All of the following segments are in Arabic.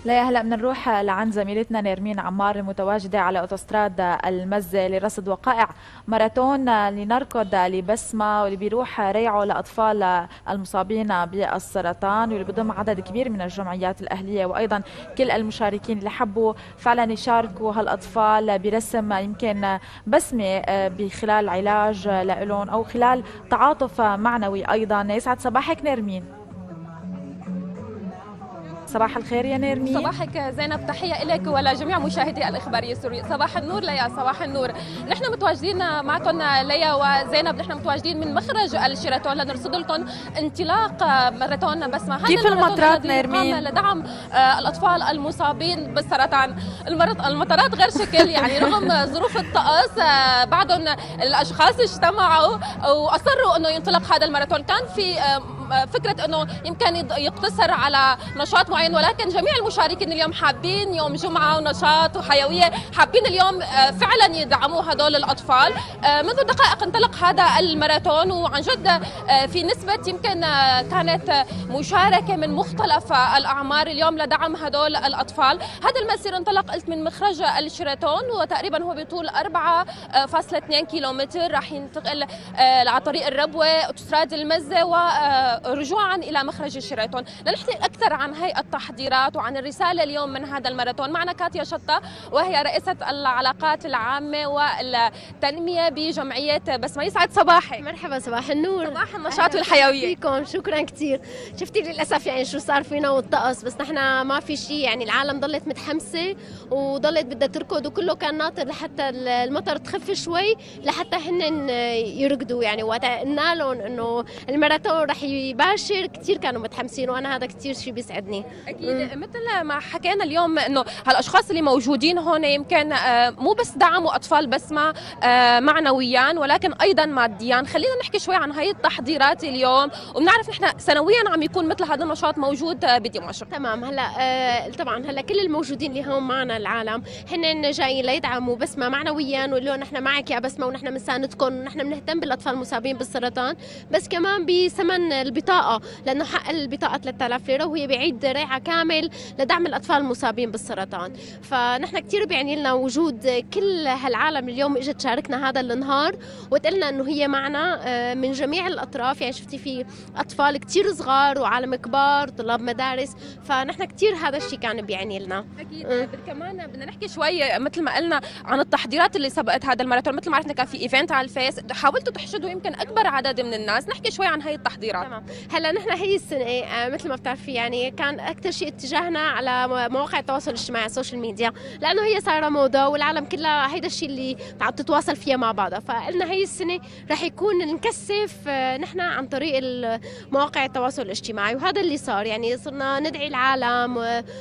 لا هلا بدنا نروح لعند زميلتنا نيرمين عمار المتواجدة على أوتوستراد المزة لرصد وقائع ماراثون لنركض لبسمة واللي بيروح ريعه لأطفال المصابين بالسرطان واللي بضم عدد كبير من الجمعيات الأهلية وأيضا كل المشاركين اللي حبوا فعلا يشاركوا هالأطفال برسم يمكن بسمة بخلال علاج لهم أو خلال تعاطف معنوي. أيضا يسعد صباحك نيرمين. صباح الخير يا نيرمين. صباحك زينب، تحية لك ولجميع مشاهدي الإخبارية السورية. صباح النور ليا، صباح النور. نحن متواجدين معكم ليا وزينب، نحن متواجدين من مخرج الشيراتون لنرصد لكم انطلاق ماراثون بسمة. كيف المطرات نيرمين؟ لدعم الأطفال المصابين بالسرطان. المطرات غير شكل، يعني رغم ظروف الطقس بعضهم الأشخاص اجتمعوا وأصروا أنه ينطلق هذا الماراثون. كان في فكرة أنه يمكن يقتصر على نشاط معين، ولكن جميع المشاركين اليوم حابين يوم جمعة ونشاط وحيوية، حابين اليوم فعلا يدعموا هدول الأطفال. منذ دقائق انطلق هذا الماراثون، وعن جد في نسبة يمكن كانت مشاركة من مختلف الأعمار اليوم لدعم هدول الأطفال. هذا المسير انطلق قلت من مخرج الشيراتون، وتقريبا هو بطول 4.2 كيلومتر، راح ينتقل على طريق الربوة، أوتوستراد المزة، ورجوعا إلى مخرج الشيراتون. لنحكي أكثر عن هي التحضيرات وعن الرسالة اليوم من هذا الماراثون معنا كاتيا شطة، وهي رئيسة العلاقات العامة والتنمية بجمعية بسمة. يسعد صباحك. مرحبا، صباح النور، صباح النشاط والحيوية فيكم. شكرا كثير. شفتي للأسف يعني شو صار فينا والطقس، بس نحن ما في شيء، يعني العالم ضلت متحمسة وضلت بدها تركض، وكله كان ناطر لحتى المطر تخف شوي لحتى هن يركضوا. يعني وقت قلنا لهم انه الماراثون رح يباشر كثير كانوا متحمسين، وانا هذا كثير شيء بيسعدني. اكيد. مثل ما حكينا اليوم انه هالاشخاص اللي موجودين هون يمكن مو بس دعموا اطفال بسمة معنويا ولكن ايضا ماديا. خلينا نحكي شوي عن هاي التحضيرات اليوم، وبنعرف نحن سنويا عم يكون مثل هذا النشاط موجود بدمشق. تمام. هلا طبعا هلا كل الموجودين اللي هون معنا العالم هن جايين ليدعموا بسمة معنويا، ويقولوا نحن معك يا بسمة ونحن بنساندكم ونحن بنهتم بالاطفال المصابين بالسرطان، بس كمان بثمن البطاقة، لانه حق البطاقة 3000 ليرة، وهي بعيد ريعة كامل لدعم الاطفال المصابين بالسرطان. فنحن كثير بيعني لنا وجود كل هالعالم اليوم اجت تشاركنا هذا النهار، وتقلنا انه هي معنا من جميع الاطراف. يعني شفتي في اطفال كثير صغار وعالم كبار، طلاب مدارس، فنحن كثير هذا الشيء كان بيعني لنا. اكيد. كمان بدنا نحكي شوي مثل ما قلنا عن التحضيرات اللي سبقت هذا الماراثون. مثل ما عرفنا كان في ايفنت على الفيس، حاولتوا تحشدوا يمكن اكبر عدد من الناس. نحكي شوي عن هاي التحضيرات. تمام. هلا نحن هي السنه مثل ما بتعرفي يعني كان اكثر شيء اتجاهنا على مواقع التواصل الاجتماعي، السوشيال ميديا، لانه هي صايره موضه والعالم كلها هيدا الشيء اللي عم تتواصل فيها مع بعضها. فقلنا هي السنه رح يكون نكثف نحن عن طريق مواقع التواصل الاجتماعي، وهذا اللي صار. يعني صرنا ندعي العالم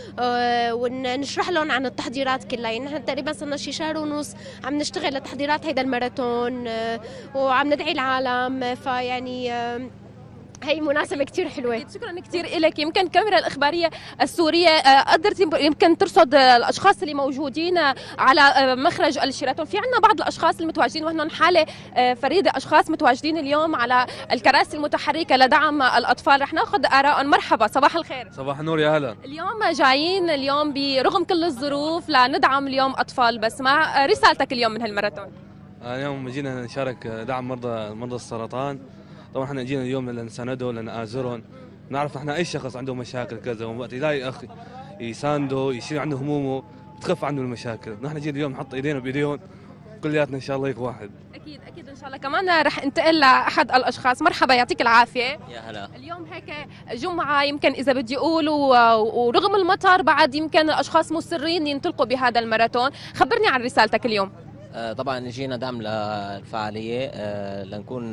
ونشرح لهم عن التحضيرات كلها. يعني نحن تقريبا صرنا شي شهر ونص عم نشتغل لتحضيرات هيدا الماراثون وعم ندعي العالم. فيعني هي مناسبة كتير حلوة. شكرا كثير لك. يمكن الكاميرا الإخبارية السورية قدرت يمكن ترصد الأشخاص اللي موجودين على مخرج الشيراتون. في عنا بعض الأشخاص المتواجدين، وهن حالة فريدة، أشخاص متواجدين اليوم على الكراسي المتحركة لدعم الأطفال. رح ناخذ آراء. مرحبا، صباح الخير. صباح النور، يا هلا. اليوم جايين اليوم برغم كل الظروف لندعم اليوم أطفال بسمة. رسالتك اليوم من هالماراثون؟ اليوم جينا نشارك دعم مرضى السرطان. طبعا احنا جينا اليوم لنساندهم لنآزرهم. نعرف احنا اي شخص عنده مشاكل كذا، وقت يلاقي اخ يسانده يشيل عنه همومه بتخف عنه المشاكل. نحن جينا اليوم نحط ايدينا بايديهم كلياتنا ان شاء الله هيك واحد. اكيد اكيد ان شاء الله. كمان رح انتقل لاحد الاشخاص. مرحبا، يعطيك العافيه. يا هلا. اليوم هيك جمعه يمكن اذا بدي اقول، ورغم المطر بعد يمكن الاشخاص مصرين ينطلقوا بهذا الماراثون. خبرني عن رسالتك اليوم. طبعا جينا دعم للفعاليه، لنكون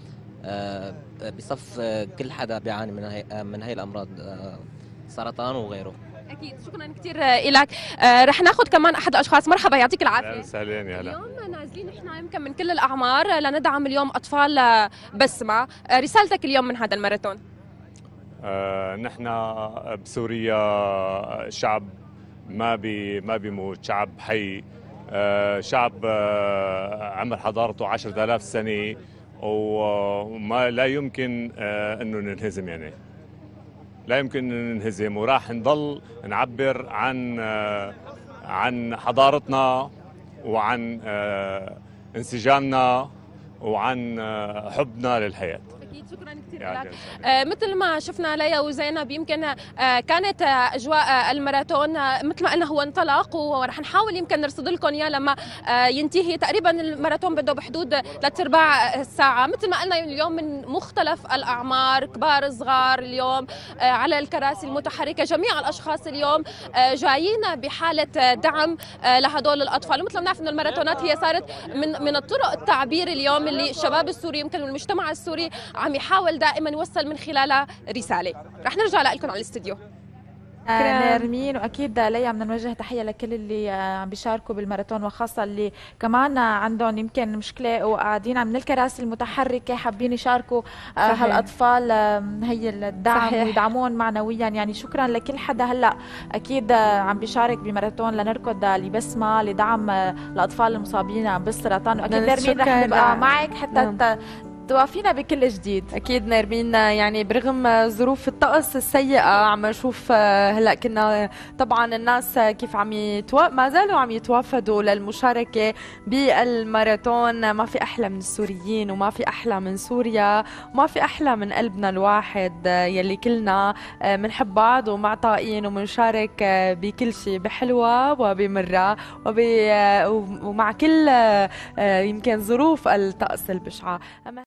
بصف كل حدا بيعاني من هي الامراض، سرطان وغيره. اكيد. شكرا كثير لك. رح ناخذ كمان احد الاشخاص. مرحبا، يعطيك العافيه. سالين يا هلا. اليوم نازلين احنا يمكن من كل الاعمار لندعم اليوم اطفال بسمة. رسالتك اليوم من هذا الماراثون؟ نحن بسوريا شعب ما بيموت، شعب حي، شعب عمر حضارته 10,000 سنة، وما لا يمكن انه ننهزم. يعني لا يمكن ننهزم، وراح نضل نعبر عن حضارتنا وعن انسجامنا وعن حبنا للحياة. أكيد، شكرا كثير لك. مثل ما شفنا ليا وزينب، يمكن كانت أجواء الماراثون مثل ما قلنا هو انطلق، ورح نحاول يمكن نرصد لكم إياه لما ينتهي. تقريبا الماراثون بده بحدود 3/4 ساعة. مثل ما قلنا اليوم من مختلف الأعمار، كبار صغار اليوم على الكراسي المتحركة. جميع الأشخاص اليوم جايين بحالة دعم لهدول الأطفال. ومثل ما بنعرف إنه الماراثونات هي صارت من الطرق التعبير اليوم اللي الشباب السوري يمكن والمجتمع السوري عم يحاول دائما يوصل من خلالها رسالة. رح نرجع لكم على الاستديو. نرمين، واكيد ليا بدنا نوجه تحيه لكل اللي عم بيشاركوا بالماراثون، وخاصه اللي كمان عندهم يمكن مشكله وقاعدين من الكراسي المتحركه حابين يشاركوا هالاطفال هي الدعم ويدعمون معنويا. يعني شكرا لكل حدا هلا اكيد عم بيشارك بماراثون لنركض لبسمه لدعم الاطفال المصابين بالسرطان. واكيد نرمين رح نبقى معك حتى توافينا بكل جديد. اكيد نرمين، يعني برغم ظروف الطقس السيئه عم نشوف هلا كنا طبعا الناس كيف ما زالوا عم يتوافدوا للمشاركه بالماراثون. ما في احلى من السوريين، وما في احلى من سوريا، وما في احلى من قلبنا الواحد يلي كلنا بنحب بعض ومعطائين وبنشارك بكل شيء، بحلوه وبمره ومع كل يمكن ظروف الطقس البشعه.